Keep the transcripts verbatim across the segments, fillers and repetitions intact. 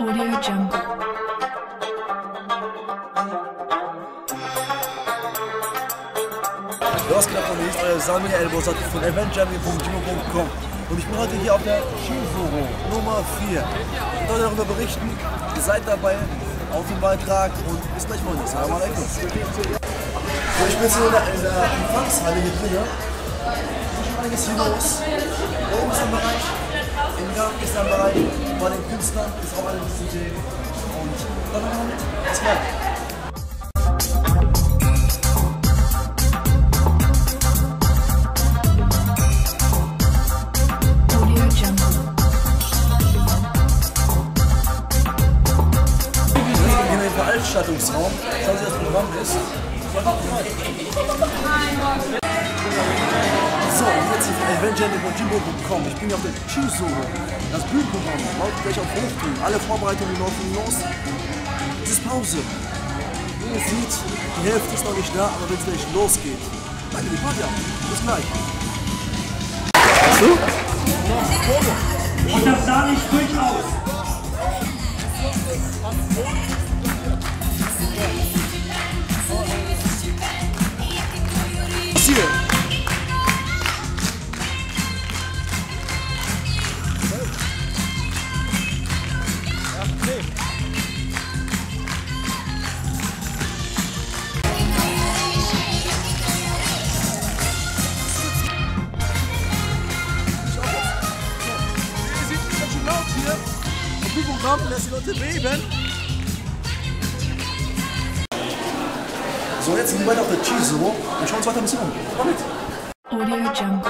Audio Jungle. Was geht ab, Freunde? Hier ist euer Sami Elbow-Satt von event jungle punkt jimo punkt com und ich bin heute hier auf der Chizuru Nummer vier. Ich wollte darüber berichten, ihr seid dabei auf dem Beitrag und bis gleich, Freunde. Salam alaikum. So, ich bin jetzt hier in der, in der Empfangshalle hier drin. Hier ist einiges hier los. Oben ist ein Bereich, im Gang ist ein Bereich, bei den Künstlern ist auch eine zu sehen. Und dann machen wir mit. Bis gleich. Veranstaltungsraum. Schauen Sie, das Programm ist. So, jetzt hier von event jungle punkt jimo punkt com. Ich bin hier auf der Chizuru. Das Bühnenprogramm lautet gleich auf Hochtouren. Alle Vorbereitungen laufen los. Es ist Pause. Wie ihr seht, die Hälfte ist noch nicht da, aber wenn es gleich losgeht. Danke, die Party ab. Bis gleich. So? Und das sah nicht durchaus. Hier. Programm lässt die Leute beben. So, jetzt sind wir weiter auf der Chizuru und schauen uns weiter ein bisschen um. Komm mit! Audio Jungle.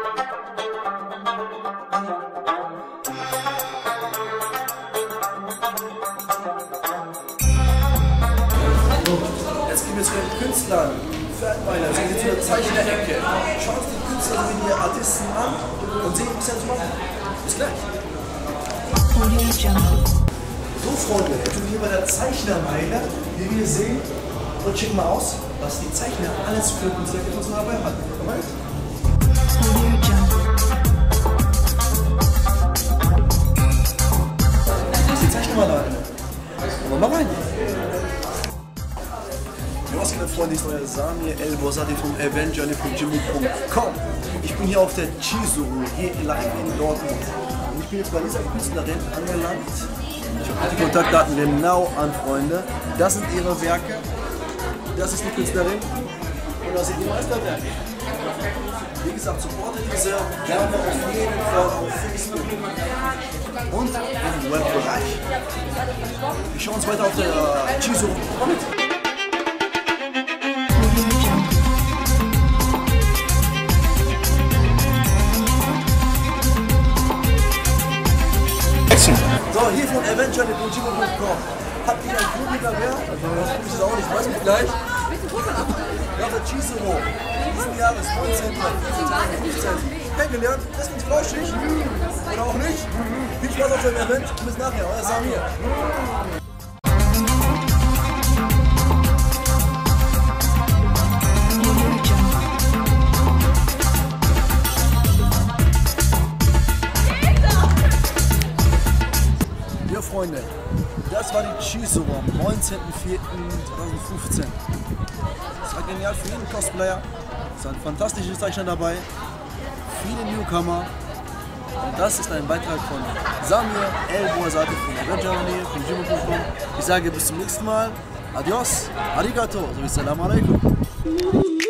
Jetzt gehen wir zu den Künstlern. Pferdbeiner, also jetzt zu der Zeichner-Ecke. Schauen uns die Künstler sowie die Artisten an und sehen, was sie jetzt machen. Bis gleich! Audio Jungle. So, Freunde, jetzt sind wir hier bei der Zeichnermeile, wie wir sehen. Und checken mal aus, was die Zeichner alles für Künstler von uns dabei hatten. Komm mal mit. Audio Jungle. Die Zeichner mal da. Kommen wir mal rein. Ja, was geht ab, Freunde? Ich bin euer Sami Elbow-Satt von event jungle punkt jimo punkt com. Ich bin hier auf der Chizuru, hier live in Dortmund. Und ich bin jetzt bei dieser Künstlerin angelangt. Ich habe die Kontaktdaten genau an, Freunde. Das sind ihre Werke. Das ist die Künstlerin und das sind die Meisterwerke. Wie gesagt, supportet diese gerne auf jeden Fall auf Facebook und im Webbereich. Wir schauen uns weiter auf der Chizuru. Komm mit! So, hier von event jungle punkt jimo punkt com. Habt ihr ein Publikum mehr? Also, das ist auch nicht, weiß ich gleich. Ja, der Chizuru, diesen Jahres, neunzehnten fünfzehnten kennengelernt, das ist ganz flauschig. Oder auch nicht. Viel Spaß auf dem Event, bis nachher, euer Samir. Freunde, das war die Chizuru am neunzehnten vierten zweitausendfünfzehn. Das war genial für jeden Cosplayer. Es waren fantastische Zeichner dabei, viele Newcomer. Und das ist ein Beitrag von Samir Elbow-Satt von event jungle punkt jimo punkt com. Ich sage bis zum nächsten Mal. Adios, arigato, sowie Salam alaikum.